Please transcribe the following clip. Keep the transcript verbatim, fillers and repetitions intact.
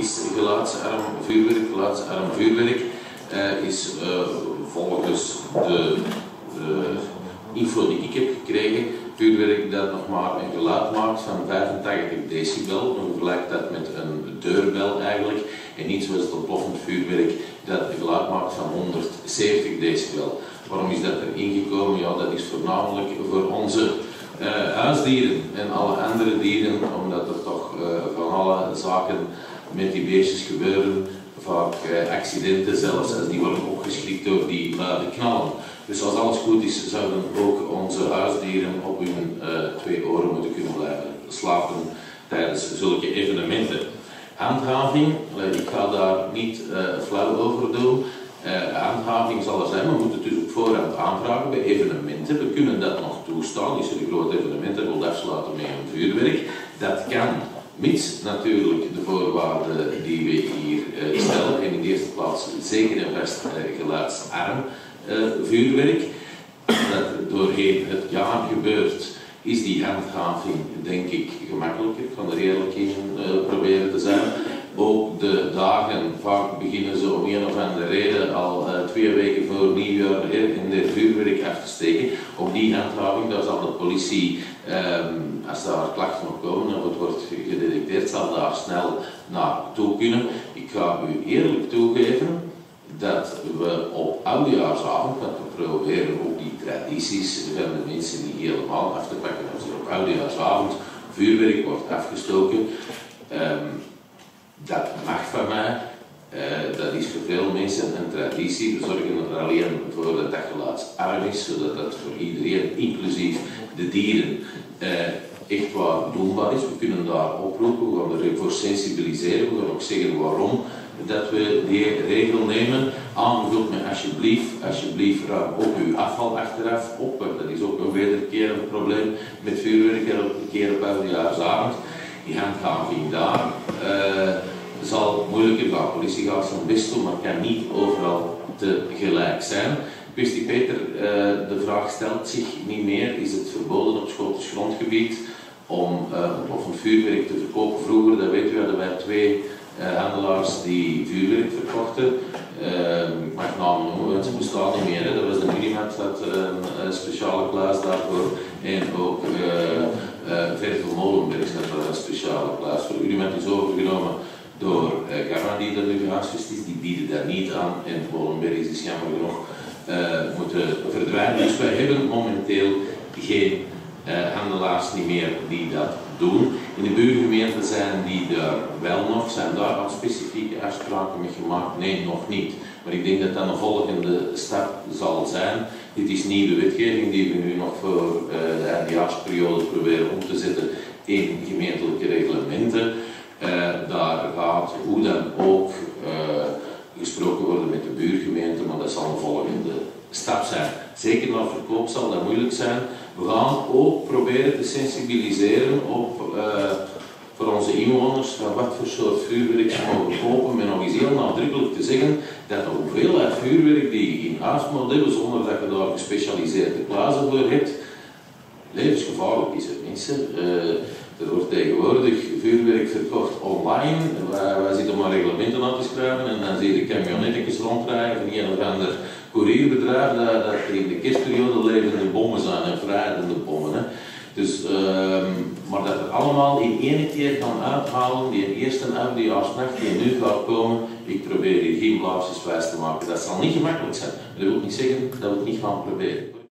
is gelaatsarm vuurwerk. Gelaatsarm vuurwerk uh, is uh, volgens de uh, info die ik heb gekregen, vuurwerk dat nog maar een geluid maakt van vijfentachtig decibel. Dan vergelijkt dat met een deurbel eigenlijk. En niet zoals het ontploffend vuurwerk dat een geluid maakt van honderdzeventig decibel. Waarom is dat er ingekomen? Ja, dat is voornamelijk voor onze uh, huisdieren en alle andere dieren, omdat er toch uh, van alle zaken met die beestjes gebeuren. Vaak uh, accidenten zelfs, als die worden opgeschrikt door die luide knallen. Dus als alles goed is, zouden ook onze huisdieren op hun uh, twee oren moeten kunnen blijven slapen tijdens zulke evenementen. Handhaving, uh, ik ga daar niet uh, flauw over doen. Uh, handhaving zal er zijn, we moeten het dus op voorhand aanvragen bij evenementen. We kunnen dat nog toestaan, als je de grote evenementen wilt afsluiten met een vuurwerk. Dat kan, mits natuurlijk de voorwaarden die we hier uh, stellen. En in de eerste plaats zeker en vast uh, geluidsarm uh, vuurwerk. Dat doorheen het jaar gebeurt, is die handhaving denk ik gemakkelijker. Ik kan er eerlijk in uh, proberen te zijn. Ook de dagen, vaak beginnen ze om een of andere reden al uh, twee weken voor nieuwjaar in de vuurwerk af te steken. Op die handhaving, daar zal de politie, um, als daar klachten op komen of het wordt gedetecteerd, zal daar snel naartoe kunnen. Ik ga u eerlijk toegeven dat we op oudejaarsavond, want we proberen ook die tradities van de mensen niet helemaal af te pakken, als er op oudejaarsavond vuurwerk wordt afgestoken. Um, Dat mag van mij, uh, dat is voor veel mensen een traditie. We zorgen er alleen voor dat dat geluidsarm is, zodat dat voor iedereen, inclusief de dieren, uh, echt waar doenbaar is. We kunnen daar oproepen, we gaan ervoor sensibiliseren, we gaan ook zeggen waarom dat we die regel nemen. Aangevuld met alsjeblieft, alsjeblieft ruim ook uw afval achteraf op, want dat is ook een wederkerend probleem met vuurwerk elke keer op oudejaarsavond. Die handhaving daar uh, zal moeilijker gaan. De politie gaat zijn best doen, maar kan niet overal tegelijk zijn. Christy Peter, uh, de vraag stelt zich niet meer, is het verboden op Schots grondgebied om uh, ontploffend vuurwerk te verkopen? Vroeger, dat weten we, hadden wij twee uh, handelaars die vuurwerk verkochten. Uh, ik mag namen noemen, want ze bestaan niet meer. Hè. Dat was de Minimat, dat een, een speciale kluis daarvoor. En ook uh, uh, Vertel Molenberg, dat was een speciale kluis voor. Unimat is overgenomen door uh, Gamma, die er nu gehuisvest is. Die bieden dat niet aan en Molenberg is dus jammer genoeg uh, moeten verdwijnen. Dus wij hebben momenteel geen uh, handelaars niet meer die dat doen. In de buurgemeenten zijn die daar wel nog, zijn daar al specifieke afspraken mee gemaakt? Nee, nog niet. Maar ik denk dat dat een volgende stap zal zijn. Dit is nieuwe wetgeving die we nu nog voor uh, de eindejaarsperiode proberen om te zetten in gemeentelijke reglementen. Uh, daar gaat hoe dan ook uh, gesproken worden met de buurgemeente, maar dat zal een volgende stap zijn. Zeker na verkoop zal dat moeilijk zijn. We gaan ook proberen te sensibiliseren op, uh, voor onze inwoners van wat voor soort vuurwerk ze mogen kopen, met nog eens heel nadrukkelijk te zeggen dat de hoeveelheid vuurwerk die je in huis moet hebben, zonder dat je daar gespecialiseerde kluizen voor hebt, levensgevaarlijk is het mensen. Uh, Er wordt tegenwoordig vuurwerk verkocht online. Wij, wij zitten maar reglementen aan te schrijven en dan zie je de camionetjes rondrijden van een of ander courierbedrijf dat, dat in de kerstperiode levende bommen zijn en vrijende bommen. Hè. Dus, uh, maar dat er allemaal in één keer gaan uithalen, die eerste oudejaarsnacht die nu gaat komen, ik probeer hier geen blaasjes wijs te maken. Dat zal niet gemakkelijk zijn. Dat wil niet zeggen dat we het niet gaan proberen.